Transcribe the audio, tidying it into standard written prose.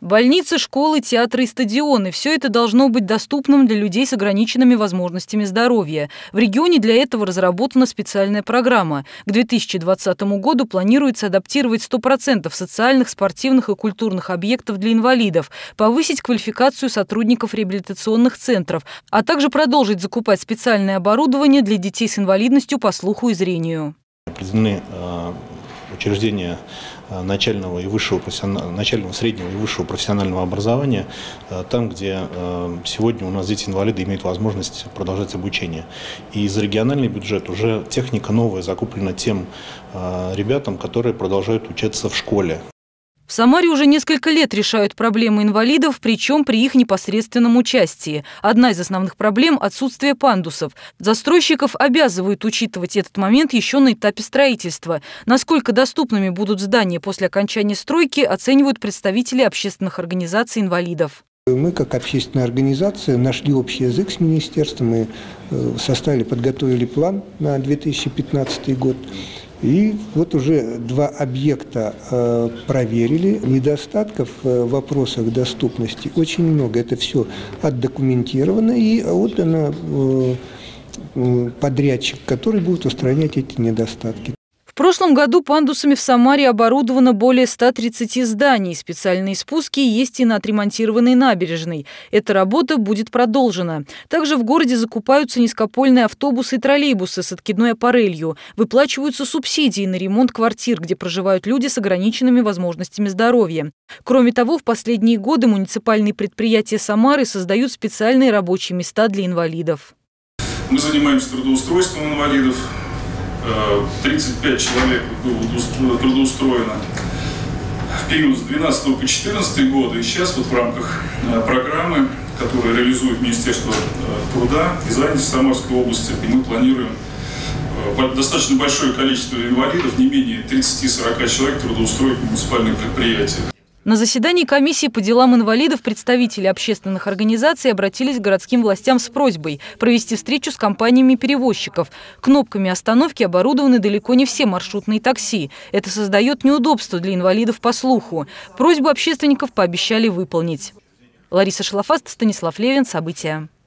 Больницы, школы, театры и стадионы – все это должно быть доступным для людей с ограниченными возможностями здоровья. В регионе для этого разработана специальная программа. К 2020 году планируется адаптировать 100% социальных, спортивных и культурных объектов для инвалидов, повысить квалификацию сотрудников реабилитационных центров, а также продолжить закупать специальное оборудование для детей с инвалидностью по слуху и зрению. Определены учреждения начального, среднего и высшего профессионального образования, там, где сегодня у нас дети-инвалиды имеют возможность продолжать обучение. И за региональный бюджет уже техника новая закуплена тем ребятам, которые продолжают учиться в школе. В Самаре уже несколько лет решают проблемы инвалидов, причем при их непосредственном участии. Одна из основных проблем – отсутствие пандусов. Застройщиков обязывают учитывать этот момент еще на этапе строительства. Насколько доступными будут здания после окончания стройки, оценивают представители общественных организаций инвалидов. Мы, как общественная организация, нашли общий язык с министерством, мы подготовили план на 2015 год. И вот уже 2 объекта проверили. Недостатков в вопросах доступности очень много. Это все отдокументировано и отдано подрядчик, который будет устранять эти недостатки. В прошлом году пандусами в Самаре оборудовано более 130 зданий. Специальные спуски есть и на отремонтированной набережной. Эта работа будет продолжена. Также в городе закупаются низкопольные автобусы и троллейбусы с откидной аппарелью. Выплачиваются субсидии на ремонт квартир, где проживают люди с ограниченными возможностями здоровья. Кроме того, в последние годы муниципальные предприятия Самары создают специальные рабочие места для инвалидов. Мы занимаемся трудоустройством инвалидов. 35 человек было трудоустроено в период с 2012 по 2014 годы. И сейчас вот в рамках программы, которую реализует Министерство труда и занятости Самарской области, мы планируем достаточно большое количество инвалидов, не менее 30-40 человек, трудоустроить в муниципальных предприятиях. На заседании комиссии по делам инвалидов представители общественных организаций обратились к городским властям с просьбой провести встречу с компаниями перевозчиков. Кнопками остановки оборудованы далеко не все маршрутные такси. Это создает неудобства для инвалидов по слуху. Просьбу общественников пообещали выполнить. Лариса Шалафаст, Станислав Левин. События.